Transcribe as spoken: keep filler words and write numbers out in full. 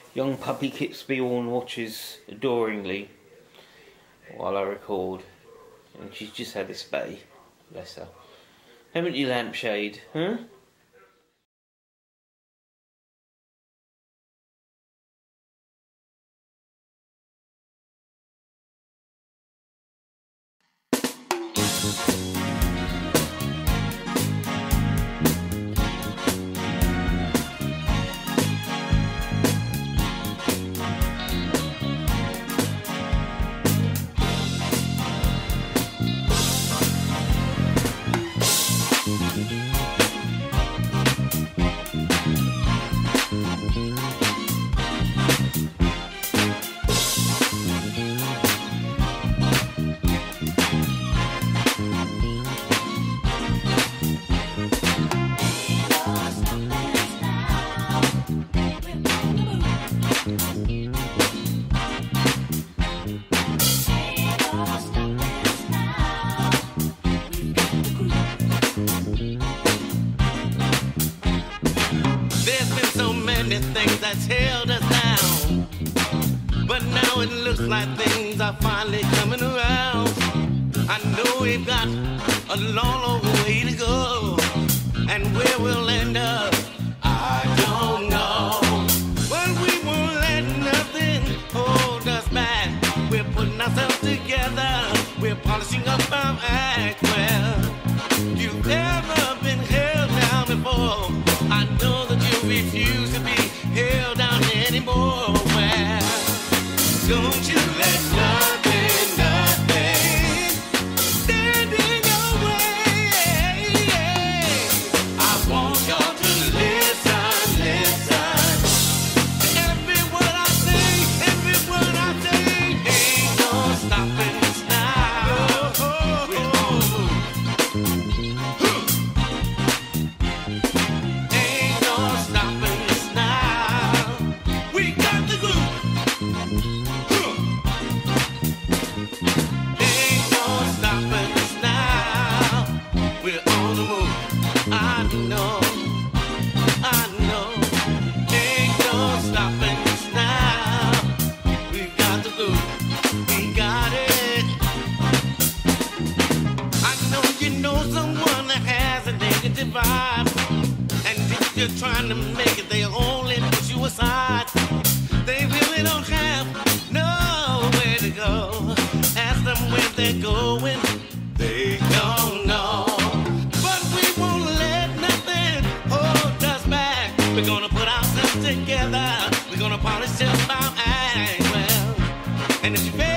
Young puppy Kipsby watches adoringly while I record, and she's just had a spay. Bless her. Haven't you, lampshade? Huh? Things that's held us down, but now it looks like things are finally coming around. I know we've got a long, long way to go, and where we'll end up, I don't know. But we won't let nothing hold us back. We're putting ourselves together, we're polishing up our act. Well, you've never been held down before. I know that you refuse to be held down anymore. Well, don't you let nothing, nothing stand in your way. I want y'all to listen, listen. Every word I say, every word I say, ain't no stopping us now. We're on the move. Ain't no stopping us now. We got the groove. Ain't no stopping us now. We're on the move. I know, I know. Ain't no stopping us now. We got the groove. We got it. I know you know someone that has a negative vibe, and if you're trying to make it, they only push you aside. They really don't have nowhere to go. Ask them where they're going, they don't know. But we won't let nothing hold us back. We're gonna put ourselves together. We're gonna polish up our act well. And if you